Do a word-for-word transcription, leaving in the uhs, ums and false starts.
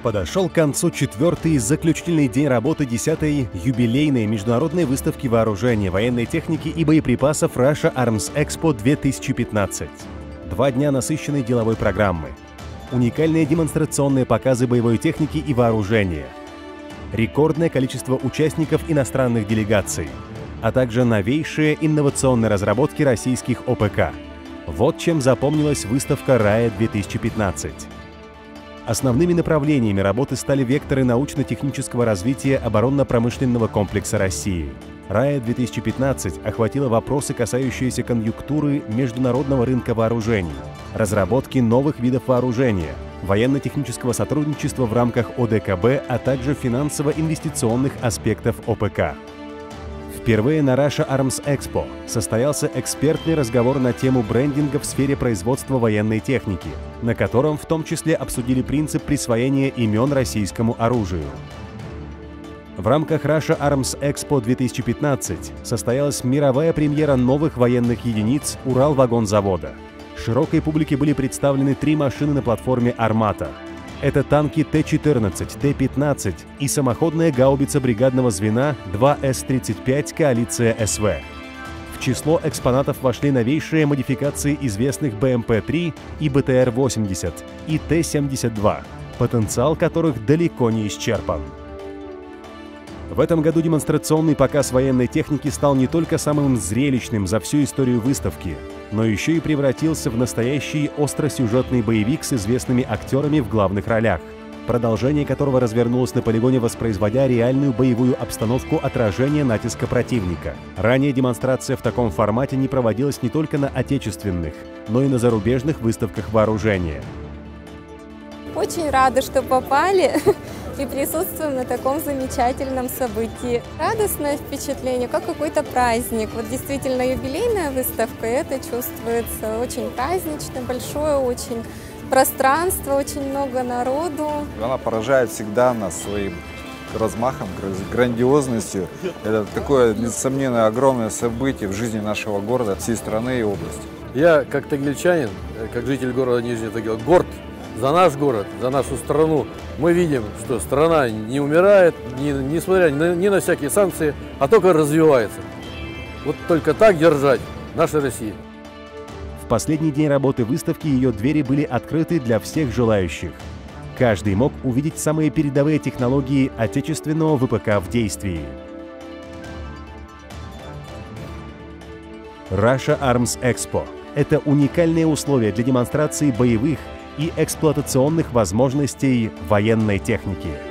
Подошел к концу четвертый и заключительный день работы десятой юбилейной международной выставки вооружения, военной техники и боеприпасов Russia Arms Expo две тысячи пятнадцать. Два дня насыщенной деловой программы. Уникальные демонстрационные показы боевой техники и вооружения. Рекордное количество участников иностранных делегаций, а также новейшие инновационные разработки российских О Пэ Ка. Вот чем запомнилась выставка РАЭ две тысячи пятнадцать. Основными направлениями работы стали векторы научно-технического развития оборонно-промышленного комплекса России. РАЭ две тысячи пятнадцать охватила вопросы, касающиеся конъюнктуры международного рынка вооружений, разработки новых видов вооружения, военно-технического сотрудничества в рамках О Дэ Ка Бэ, а также финансово-инвестиционных аспектов О Пэ Ка. Впервые на Russia Arms Expo состоялся экспертный разговор на тему брендинга в сфере производства военной техники, на котором в том числе обсудили принцип присвоения имен российскому оружию. В рамках Russia Arms Expo две тысячи пятнадцать состоялась мировая премьера новых военных единиц Уралвагонзавода. Широкой публике были представлены три машины на платформе «Армата». Это танки Тэ четырнадцать, Тэ пятнадцать и самоходная гаубица бригадного звена два Эс тридцать пять «Коалиция Эс Вэ». В число экспонатов вошли новейшие модификации известных Бэ Эм Пэ три и Бэ Тэ Эр восемьдесят и Тэ семьдесят два, потенциал которых далеко не исчерпан. В этом году демонстрационный показ военной техники стал не только самым зрелищным за всю историю выставки, но еще и превратился в настоящий остросюжетный боевик с известными актерами в главных ролях, продолжение которого развернулось на полигоне, воспроизводя реальную боевую обстановку отражения натиска противника. Ранее демонстрация в таком формате не проводилась не только на отечественных, но и на зарубежных выставках вооружения. Очень рада, что попали и присутствуем на таком замечательном событии. Радостное впечатление, как какой-то праздник. Вот действительно юбилейная выставка, это чувствуется очень празднично, большое очень пространство, очень много народу. Она поражает всегда нас своим размахом, грандиозностью. Это такое, несомненно, огромное событие в жизни нашего города, всей страны и области. Я, как тагильчанин, как житель города Нижний Тагил, горд за наш город, за нашу страну. Мы видим, что страна не умирает, не, несмотря ни на, ни на всякие санкции, а только развивается. Вот только так держать нашу Россию. В последний день работы выставки ее двери были открыты для всех желающих. Каждый мог увидеть самые передовые технологии отечественного вэ пэ ка в действии. Russia Arms Expo – это уникальные условия для демонстрации боевых и эксплуатационных возможностей военной техники.